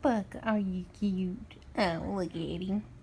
fuck are you cute? Oh, look at him.